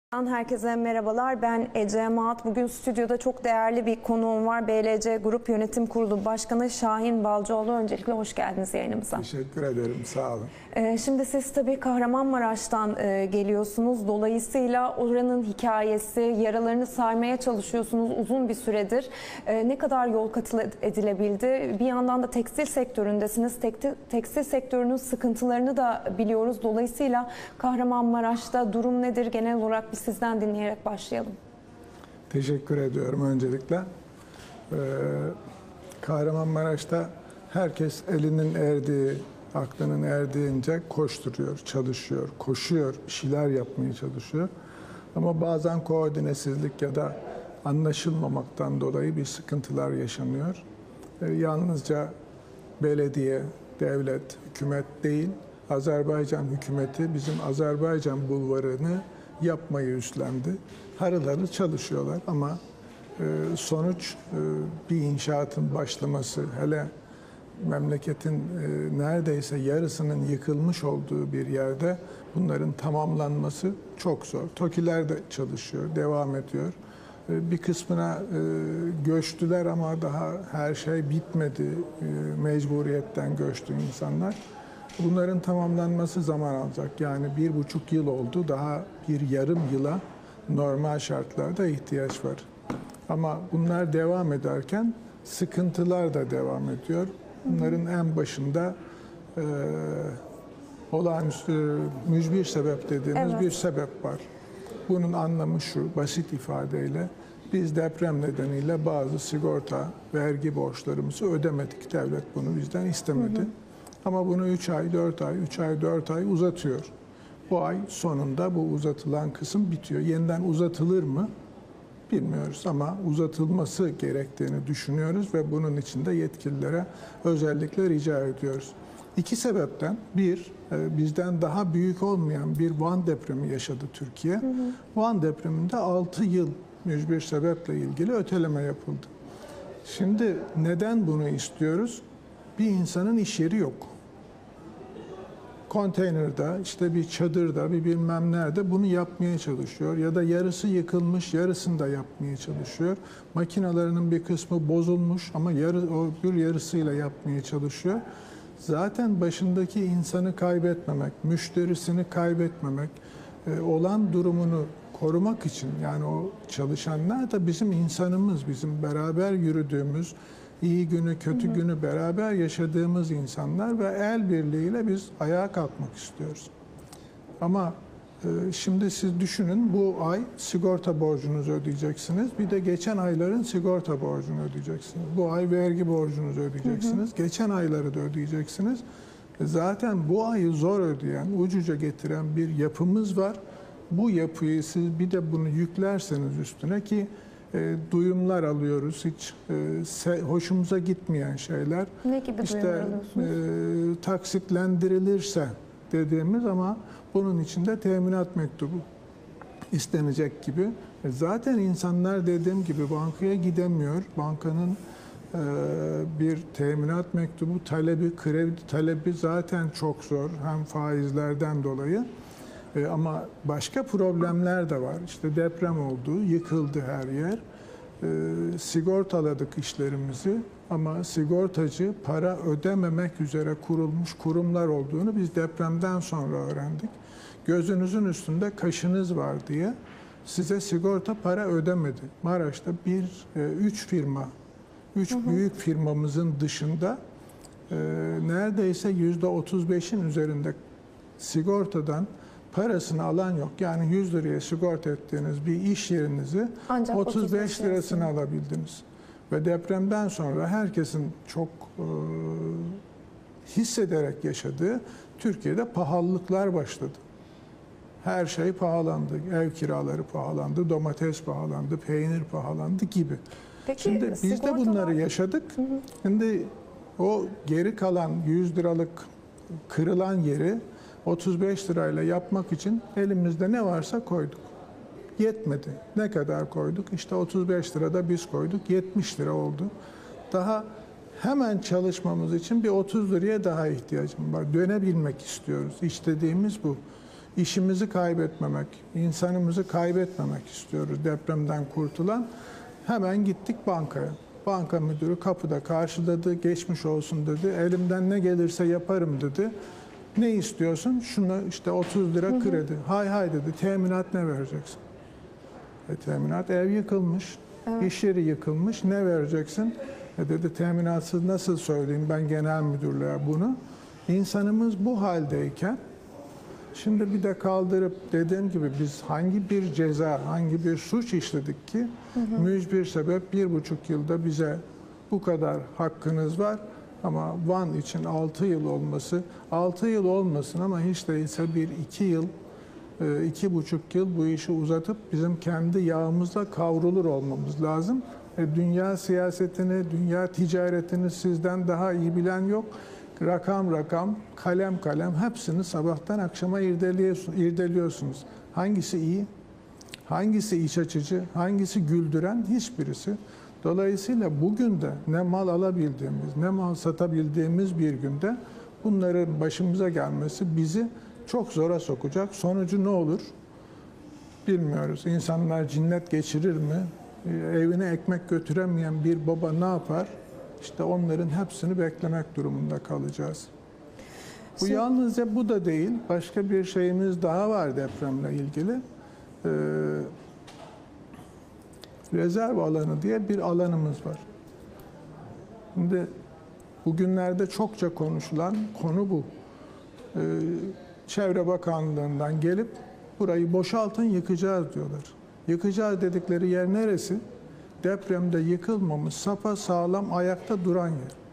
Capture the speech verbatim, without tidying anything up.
Herkese merhabalar. Ben Ece Maat. Bugün stüdyoda çok değerli bir konuğum var. B L C Grup Yönetim Kurulu Başkanı Şahin Balcıoğlu. Öncelikle hoş geldiniz yayınımıza. Teşekkür ederim. Sağ olun. Şimdi siz tabii Kahramanmaraş'tan geliyorsunuz. Dolayısıyla oranın hikayesi, yaralarını sarmaya çalışıyorsunuz uzun bir süredir. Ne kadar yol kat edilebildi? Bir yandan da tekstil sektöründesiniz. Tekstil sektörünün sıkıntılarını da biliyoruz. Dolayısıyla Kahramanmaraş'ta durum nedir? Genel olarak bir sizden dinleyerek başlayalım. Teşekkür ediyorum öncelikle. Ee, Kahramanmaraş'ta herkes elinin erdiği, aklının erdiğince koşturuyor, çalışıyor, koşuyor, bir şeyler yapmaya çalışıyor. Ama bazen koordinesizlik ya da anlaşılmamaktan dolayı bir sıkıntılar yaşanıyor. Ee, yalnızca belediye, devlet, hükümet değil, Azerbaycan hükümeti bizim Azerbaycan bulvarını yapmayı üstlendi. Harıl harıl çalışıyorlar ama e, sonuç e, bir inşaatın başlaması, hele memleketin e, neredeyse yarısının yıkılmış olduğu bir yerde bunların tamamlanması çok zor. TOKİ'ler de çalışıyor, devam ediyor. E, bir kısmına e, göçtüler ama daha her şey bitmedi. E, mecburiyetten göçtü insanlar. Bunların tamamlanması zaman alacak. Yani bir buçuk yıl oldu. Daha bir yarım yıla normal şartlarda ihtiyaç var. Ama bunlar devam ederken sıkıntılar da devam ediyor. Bunların en başında e, olağanüstü mücbir sebep dediğimiz evet. bir sebep var. Bunun anlamı şu, basit ifadeyle biz deprem nedeniyle bazı sigorta, vergi borçlarımızı ödemedik. Devlet bunu bizden istemedi. Hı hı. Ama bunu üç ay, dört ay, üç ay, dört ay uzatıyor. Bu ay sonunda bu uzatılan kısım bitiyor. Yeniden uzatılır mı? Bilmiyoruz ama uzatılması gerektiğini düşünüyoruz ve bunun için de yetkililere özellikle rica ediyoruz. İki sebepten, bir, bizden daha büyük olmayan bir Van depremi yaşadı Türkiye. Hı hı. Van depreminde altı yıl mücbir sebeple ilgili öteleme yapıldı. Şimdi neden bunu istiyoruz? Bir insanın iş yeri yok. Konteynerde, işte bir çadırda, bir bilmem nerede bunu yapmaya çalışıyor. Ya da yarısı yıkılmış, yarısını da yapmaya çalışıyor. Makinalarının bir kısmı bozulmuş ama yarı, o bir yarısıyla yapmaya çalışıyor. Zaten başındaki insanı kaybetmemek, müşterisini kaybetmemek, olan durumunu korumak için, yani o çalışanlar da bizim insanımız, bizim beraber yürüdüğümüz, iyi günü, kötü hı hı. günü beraber yaşadığımız insanlar ve el birliğiyle biz ayağa kalkmak istiyoruz. Ama e, şimdi siz düşünün, bu ay sigorta borcunuzu ödeyeceksiniz. Bir de geçen ayların sigorta borcunu ödeyeceksiniz. Bu ay vergi borcunuzu ödeyeceksiniz. Hı hı. Geçen ayları da ödeyeceksiniz. Zaten bu ayı zor ödeyen, ucuca getiren bir yapımız var. Bu yapıyı siz bir de bunu yüklerseniz üstüne ki E, duyumlar alıyoruz, hiç e, se, hoşumuza gitmeyen şeyler. Ne gibi işte, duyumlar alıyorsunuz? E, taksitlendirilirse dediğimiz ama bunun içinde teminat mektubu istenecek gibi. E, zaten insanlar dediğim gibi bankaya gidemiyor. Bankanın e, bir teminat mektubu talebi, kredi talebi zaten çok zor. Hem faizlerden dolayı. E, ama başka problemler de var. İşte deprem oldu, yıkıldı her yer. E, sigortaladık işlerimizi ama sigortacı para ödememek üzere kurulmuş kurumlar olduğunu biz depremden sonra öğrendik. Gözünüzün üstünde kaşınız var diye size sigorta para ödemedi. Maraş'ta bir, e, üç firma, üç hı hı. büyük firmamızın dışında e, neredeyse yüzde otuz beşin üzerinde sigortadan parasını alan yok. Yani yüz liraya sigorta ettiğiniz bir iş yerinizi ancak otuz beş lirasını alabildiniz. Ve depremden sonra herkesin çok e, hissederek yaşadığı Türkiye'de pahalılıklar başladı. Her şey pahalandı. Ev kiraları pahalandı, domates pahalandı, peynir pahalandı gibi. Peki, şimdi biz sigortalar... de bunları yaşadık. Hı hı. Şimdi o geri kalan yüz liralık kırılan yeri otuz beş lirayla yapmak için elimizde ne varsa koyduk. Yetmedi. Ne kadar koyduk? İşte otuz beş lirada biz koyduk. yetmiş lira oldu. Daha hemen çalışmamız için bir otuz liraya daha ihtiyacım var. Dönebilmek istiyoruz. İstediğimiz bu. işimizi kaybetmemek, insanımızı kaybetmemek istiyoruz depremden kurtulan. Hemen gittik bankaya. Banka müdürü kapıda karşıladı, geçmiş olsun dedi. Elimden ne gelirse yaparım dedi. Ne istiyorsun? Şunu işte otuz lira kredi. Hay hay dedi. Teminat ne vereceksin? E, teminat ev yıkılmış, evet. İş yeri yıkılmış. Ne vereceksin? E, dedi teminatsız nasıl söyleyeyim ben genel müdürlüğe bunu? İnsanımız bu haldeyken şimdi bir de kaldırıp dediğim gibi biz hangi bir ceza, hangi bir suç işledik ki hı hı. mücbir sebep bir buçuk yılda bize bu kadar hakkınız var ama Van için altı yıl olması, altı yıl olmasın ama hiç değilse bir iki yıl, iki buçuk yıl bu işi uzatıp bizim kendi yağımızla kavrulur olmamız lazım. E, dünya siyasetini, dünya ticaretini sizden daha iyi bilen yok. Rakam rakam, kalem kalem hepsini sabahtan akşama irdeliyorsunuz. Hangisi iyi, hangisi iç açıcı, hangisi güldüren hiçbirisi. Dolayısıyla bugün de ne mal alabildiğimiz, ne mal satabildiğimiz bir günde bunların başımıza gelmesi bizi çok zora sokacak. Sonucu ne olur bilmiyoruz. İnsanlar cinnet geçirir mi? Evine ekmek götüremeyen bir baba ne yapar? İşte onların hepsini beklemek durumunda kalacağız. Bu Şimdi, yalnızca bu da değil, başka bir şeyimiz daha var depremle ilgili. Ee, rezerv alanı diye bir alanımız var. Şimdi bugünlerde çokça konuşulan konu bu. Ee, Çevre Bakanlığı'ndan gelip burayı boşaltın yıkacağız diyorlar. Yıkacağız dedikleri yer neresi? Depremde yıkılmamış, sapasağlam ayakta duran yer.